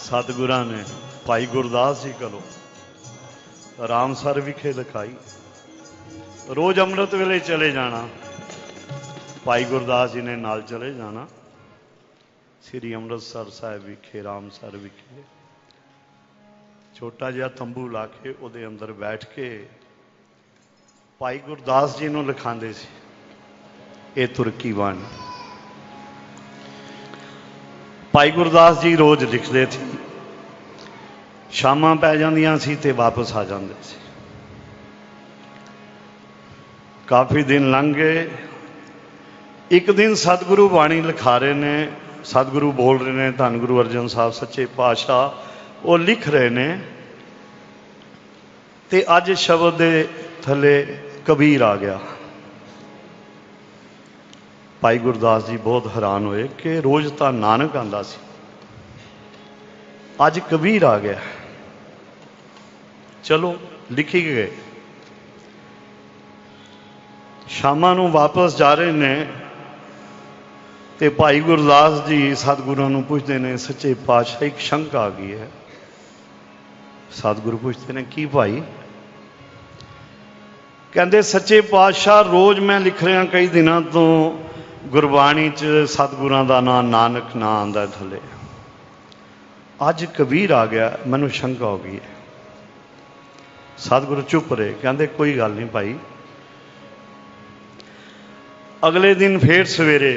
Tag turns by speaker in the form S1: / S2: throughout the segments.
S1: सतगुरां ने भाई गुरदास जी कोलों रामसर विखे लिखाई। रोज अमृत वेले चले जाना, भाई गुरदास जी ने नाल चले जाना। श्री अमृतसर साहिब विखे रामसर विखे छोटा जिहा तंबू ला के उहदे अंदर बैठ के भाई गुरदास जी नूं लिखांदे सी ये तुरकी बाणी। भाई गुरदास जी रोज लिखते थे, शामां पै जांदियां सी ते वापस आ जाते सी। काफ़ी दिन लंघ गए। एक दिन सतगुरु बाणी लिखा रहे ने, सतगुरु बोल रहे ने, धन गुरु अर्जन साहब सच्चे पातशाह वो लिख रहे ने ते अज शब्द दे थले कबीर आ गया। भाई गुरदास जी बहुत हैरान होए कि रोज तो नानक आंदा सी, अज कबीर आ गया। चलो लिखी गए। शामां नूं वापस जा रहे ने ते भाई गुरदास जी सतगुरुओं नूं पुछदे ने, सच्चे पातशाह एक शंका आ गई है। सतगुरु पुछते ने की भाई? कहते सच्चे पातशाह रोज मैं लिख रहा कई दिनों तो गुरबाणी च सतगुरां दा नाम नानक ना आंदा थले, अज कबीर आ गया, मैनू शंका हो गई है। सतगुरु चुप रहे, कहते कोई गल नहीं भाई। अगले दिन फिर सवेरे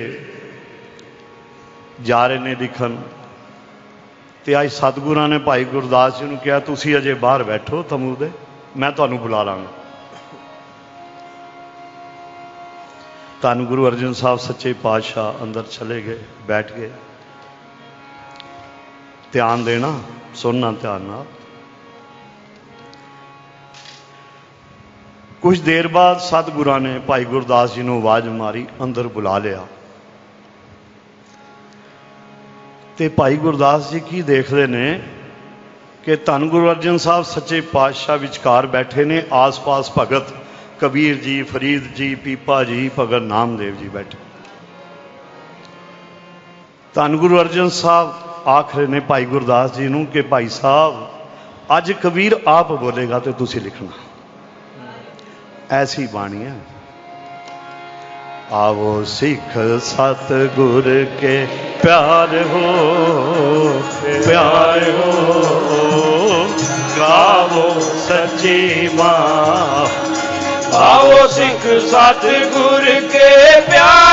S1: जा रहे ने लिखन ते अज सतगुरां ने भाई गुरदास जी नूं कहा तुसीं अजे बाहर बैठो तमू दे, मैं तुहानूं बुला लांगा। धन गुरु अर्जन साहब सच्चे पातशाह अंदर चले गए, बैठ गए। ध्यान देना, सुनना ध्यान नाल। कुछ देर बाद सतगुरां ने भाई गुरदास जी नूं आवाज मारी, अंदर बुला लिया। ते भाई गुरदास जी की देखते ने कि धन गुरु अर्जन साहब सच्चे पातशाह विचकार बैठे ने, आस पास भगत कबीर जी, फरीद जी, पीपा जी, भगत नामदेव जी बैठे। धन गुरु अर्जन साहब आख रहे ने भाई गुरदास जी नूं कि भाई साहब अज कबीर आप बोलेगा तो तुसीं लिखना। ऐसी बाणी है। आवो सिख सतगुर के प्यार हो, प्यार हो, गावो सच्ची मां।
S2: आओ सिख सतगुर के प्यार